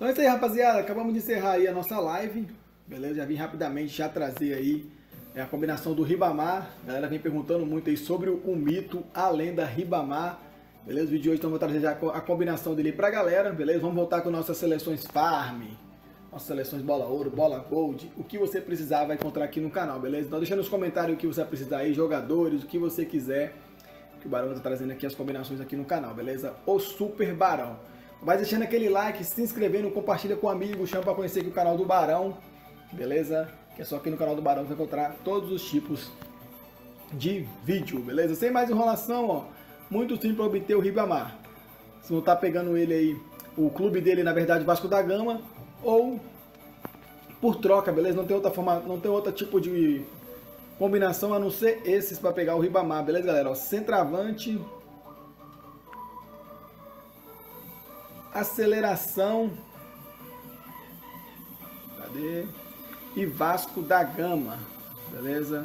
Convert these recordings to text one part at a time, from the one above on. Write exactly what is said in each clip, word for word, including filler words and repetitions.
Então é isso aí, rapaziada. Acabamos de encerrar aí a nossa live. Beleza? Já vim rapidamente já trazer aí é, a combinação do Ribamar. A galera vem perguntando muito aí sobre o mito, a lenda Ribamar. Beleza? O vídeo de hoje então vou trazer já a combinação dele pra galera. Beleza? Vamos voltar com nossas seleções Farm. Nossas seleções Bola Ouro, Bola Gold. O que você precisar vai encontrar aqui no canal, beleza? Então deixa nos comentários o que você precisar aí, jogadores, o que você quiser. Que o Barão tá trazendo aqui as combinações aqui no canal, beleza? O Super Barão. Vai deixando aquele like, se inscrevendo, compartilha com um amigo, chama para conhecer aqui o canal do Barão, beleza? Que é só aqui no canal do Barão que vai encontrar todos os tipos de vídeo, beleza? Sem mais enrolação, ó, muito simples para obter o Ribamar. Se não tá pegando ele aí, o clube dele, na verdade, Vasco da Gama, ou por troca, beleza? Não tem outra forma, não tem outro tipo de combinação a não ser esses para pegar o Ribamar, beleza, galera? Ó, centroavante, aceleração, cadê? E Vasco da Gama, beleza?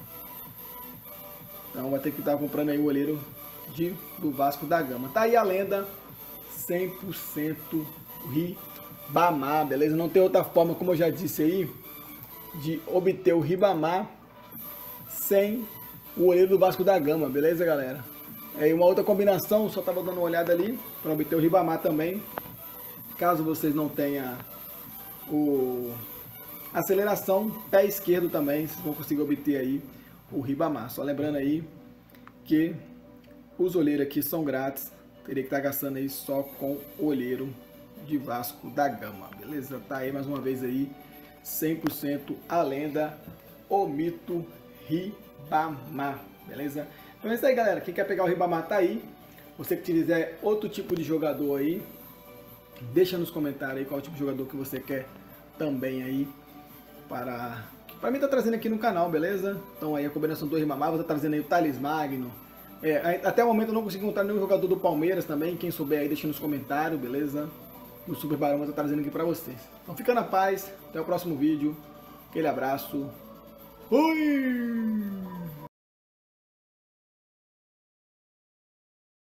Então vai ter que estar comprando aí o olheiro de, do Vasco da Gama. Tá aí a lenda cem por cento Ribamar, beleza? Não tem outra forma, como eu já disse aí, de obter o Ribamar sem o olheiro do Vasco da Gama, beleza, galera? É uma outra combinação, só tava dando uma olhada ali para obter o Ribamar também. Caso vocês não tenham o aceleração, pé esquerdo também, vocês vão conseguir obter aí o Ribamar. Só lembrando aí que os olheiros aqui são grátis, teria que estar gastando aí só com o olheiro de Vasco da Gama, beleza? Tá aí mais uma vez aí, cem por cento a lenda, o mito Ribamar, beleza? Então é isso aí, galera. Quem quer pegar o Ribamar tá aí. Você que quiser outro tipo de jogador aí, deixa nos comentários aí qual tipo de jogador que você quer também aí para para mim tá trazendo aqui no canal, beleza? Então aí a combinação do Ribamar, vou estar trazendo aí o Thales Magno. É, até o momento eu não consegui encontrar nenhum jogador do Palmeiras também. Quem souber aí deixa nos comentários, beleza? E o Super Barão vai estar trazendo aqui para vocês. Então fica na paz, até o próximo vídeo. Aquele abraço. Fui!